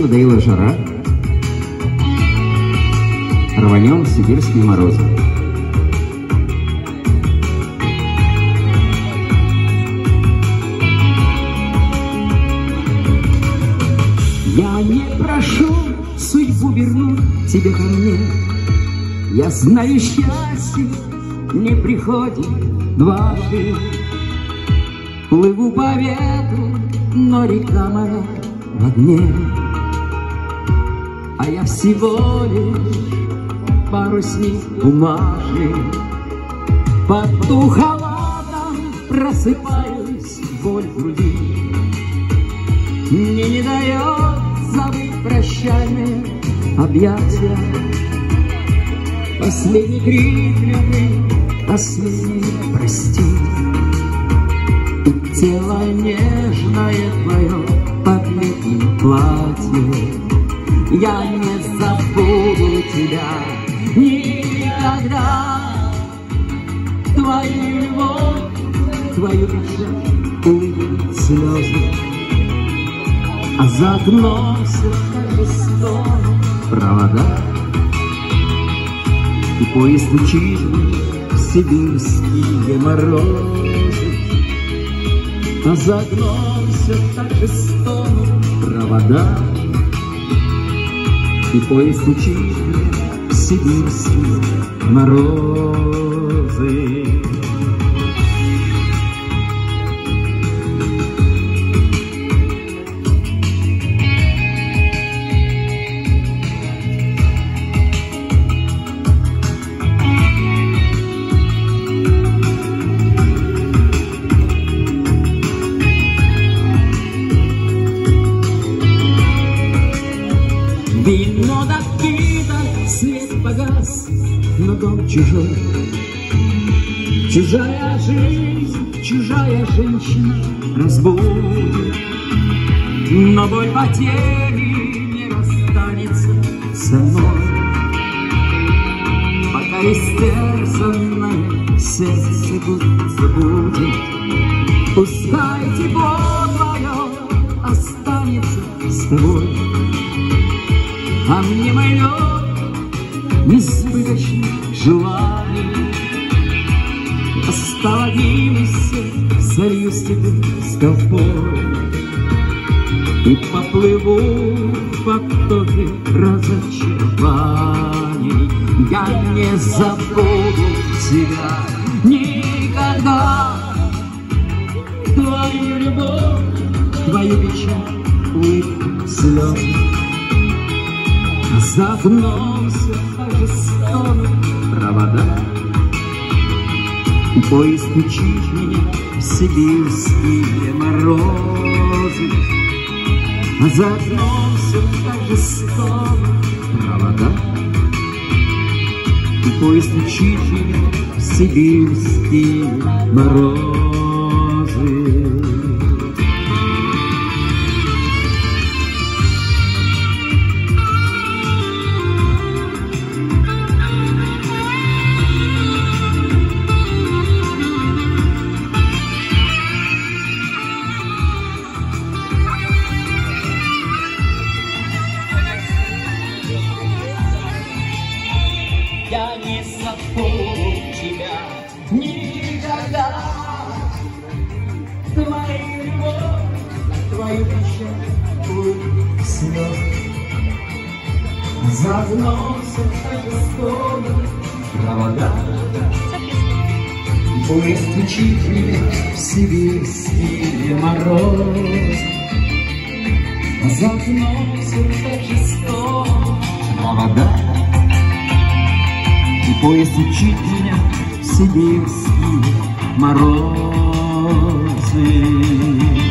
надоела жара, рванем в сибирские морозы. Я не прошу судьбу вернуть тебе ко мне. Я знаю, счастье не приходит дважды. Плыву по ветру, но река моя во дне. А я всего лишь парусник бумажный. Под тухолатом просыпаюсь, боль в груди мне не дает забыть прощальные объятия. Последний крик любви, последний прости. И тело нежное твое под летним платьем. Я не забуду тебя никогда. Твою любовь, твою печаль, улыбки, слезы. А за окном все так же стонут провода. И поезд мчит в сибирские морозы. А за окном все так же стонут провода. И поезд мчит в сибирские морозы. Вино допито, свет погас, но дом чужой. Чужая жизнь, чужая женщина разбудит. Но боль потери не расстанется со мной. Пока истерзанное сердце забудет. Пускай тепло твое останется с тобой. А мне мое несбыточное желание остановимся, сольюсь тебе с толпой и поплыву в потоке разочарований. Я не забуду тебя никогда. Твою любовь, твою печаль, улыбку, слезы. За окном все так же стонут провода. И поезд мчит меня в сибирские морозы. А за окном все так же стонут провода. И поезд мчит меня в сибирские морозы. Я не забуду тебя никогда. Твою любовь, твою печаль, улыбки, слезы. За окном все так же стонут провода. Поезд мчит меня в сибирские морозы. За окном все так же стонут провода. И поезд мчит меня в сибирские морозы.